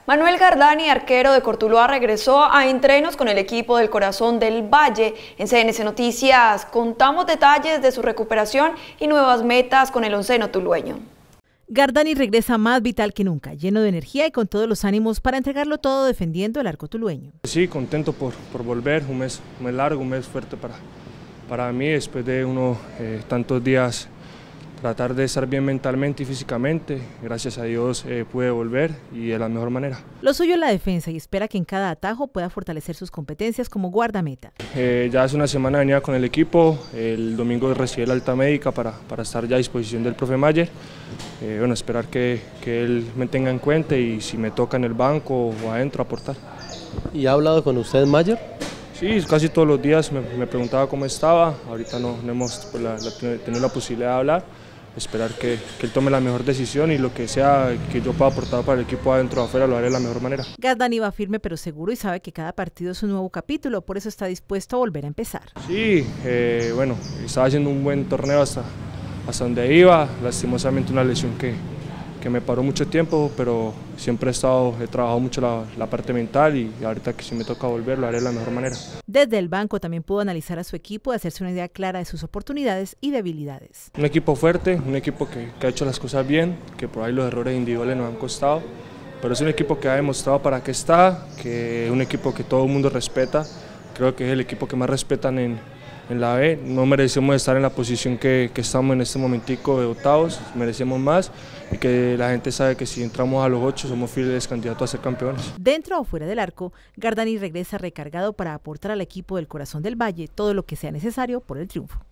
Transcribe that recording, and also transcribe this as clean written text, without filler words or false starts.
Manuel Gardani, arquero de Cortuluá, regresó a entrenos con el equipo del Corazón del Valle. En CNC Noticias contamos detalles de su recuperación y nuevas metas con el onceno tulueño. Gardani regresa más vital que nunca, lleno de energía y con todos los ánimos para entregarlo todo defendiendo el arco tulueño. Sí, contento por volver, un mes largo, un mes fuerte para mí, después de tantos días tratar de estar bien mentalmente y físicamente. Gracias a Dios pude volver y de la mejor manera. Lo suyo es la defensa y espera que en cada atajo pueda fortalecer sus competencias como guardameta. Ya hace una semana venía con el equipo, el domingo recibí la alta médica para estar ya a disposición del profe Mayer. Bueno, esperar que él me tenga en cuenta y si me toca en el banco o adentro aportar. ¿Y ha hablado con usted Mayer? Sí, casi todos los días me preguntaba cómo estaba. Ahorita no hemos tenido la posibilidad de hablar. Esperar que él tome la mejor decisión y lo que sea que yo pueda aportar para el equipo adentro o afuera lo haré de la mejor manera. Gardani va firme pero seguro y sabe que cada partido es un nuevo capítulo, por eso está dispuesto a volver a empezar. Sí, bueno, estaba haciendo un buen torneo hasta donde iba, lastimosamente una lesión que me paró mucho tiempo, pero siempre he trabajado mucho la parte mental y ahorita que si me toca volver lo haré de la mejor manera. Desde el banco también pudo analizar a su equipo y hacerse una idea clara de sus oportunidades y debilidades. Un equipo fuerte, un equipo que ha hecho las cosas bien, que por ahí los errores individuales nos han costado, pero es un equipo que ha demostrado para qué está, que es un equipo que todo el mundo respeta, creo que es el equipo que más respetan en la B. No merecemos estar en la posición que estamos en este momentico de octavos, merecemos más y que la gente sabe que si entramos a los 8 somos fieles candidatos a ser campeones. Dentro o fuera del arco, Gardani regresa recargado para aportar al equipo del Corazón del Valle todo lo que sea necesario por el triunfo.